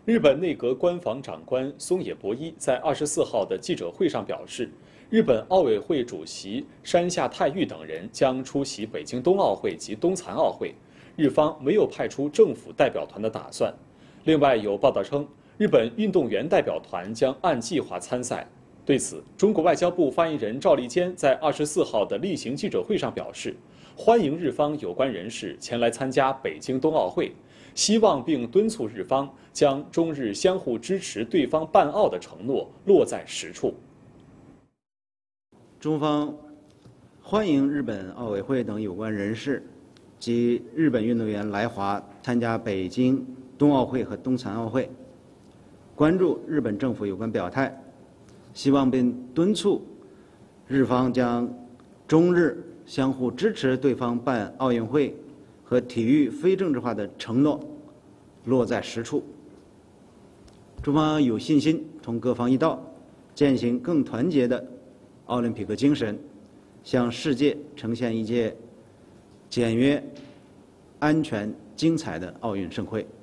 日本内阁官房长官松野博一在24号的记者会上表示，日本奥委会主席山下泰裕等人将出席北京冬奥会及冬残奥会，日方没有派出政府代表团的打算。另外有报道称，日本运动员代表团将按计划参赛。对此，中国外交部发言人赵立坚在24号的例行记者会上表示，欢迎日方有关人士前来参加北京冬奥会，希望并敦促日方将中日相互支持对方办奥的承诺落在实处。 中方欢迎日本奥委会等有关人士及日本运动员来华参加北京冬奥会和冬残奥会，关注日本政府有关表态，希望并敦促日方将中日相互支持对方办奥运会和体育非政治化的承诺落在实处。中方有信心同各方一道，践行更团结的奥林匹克精神，向世界呈现一届简约、安全、精彩的奥运盛会。